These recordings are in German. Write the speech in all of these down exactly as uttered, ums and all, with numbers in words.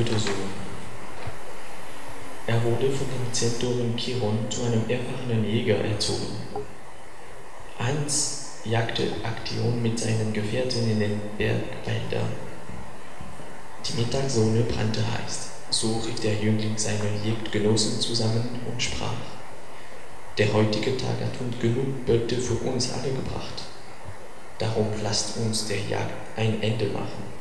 Göttersohn. Er wurde von dem Zentauren Chiron zu einem erfahrenen Jäger erzogen. Einst jagte Aktion mit seinen Gefährten in den Bergwäldern. Die Mittagssonne brannte heiß. So rief der Jüngling seine Jagdgenossen zusammen und sprach: Der heutige Tag hat uns genug Beute für uns alle gebracht. Darum lasst uns der Jagd ein Ende machen.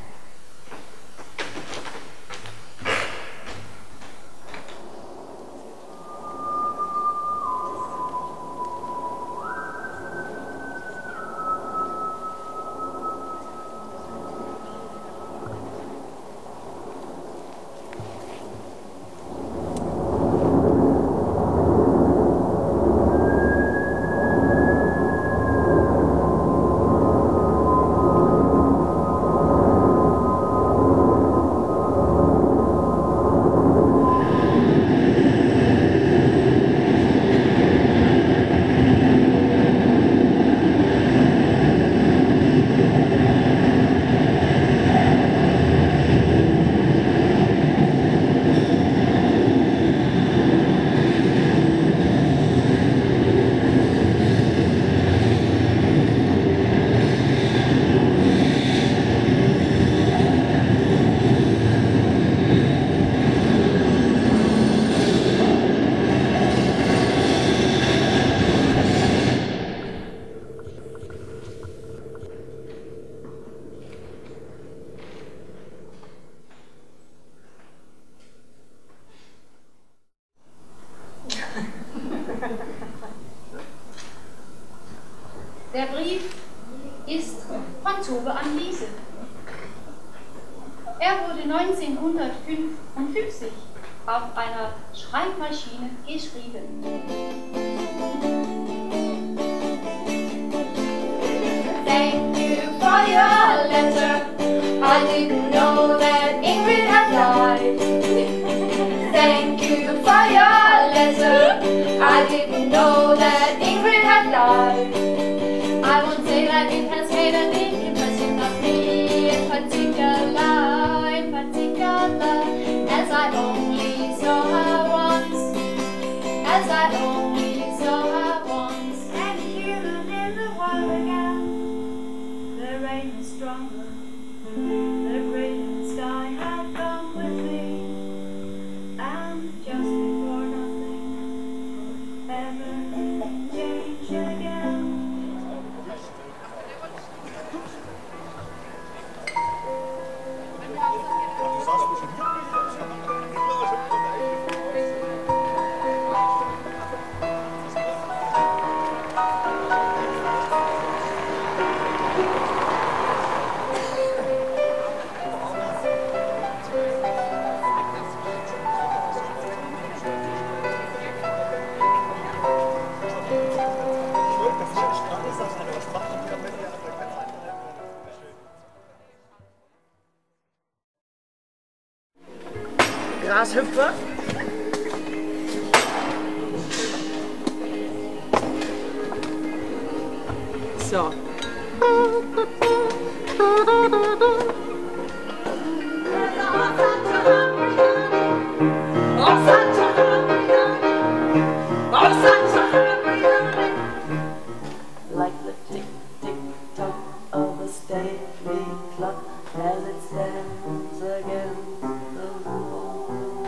Der Brief ist von Tove an Liese. Er wurde neunzehnhundertfünfundfünfzig auf einer Schreibmaschine geschrieben. Thank you for your letter. I didn't know that Ingrid had died. Thank you for your letter. I didn't know that Ingrid had died. I won't say that it has made a big impression on me in particular, in particular, as I only saw her once, as I only saw her once. And here in the world again, the rain is stronger, the brilliant sky had come with me, and just before nothing could ever change again. Grashüpfer. So. Like the tick tick tock of a stately clock as it stands against the wall.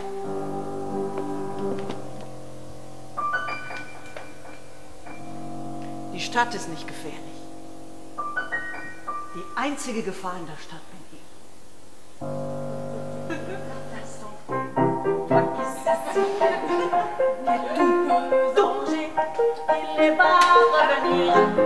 Die Stadt ist nicht gefährlich. Die einzige Gefahr in der Stadt bin ich. Danger, il est pas revenir.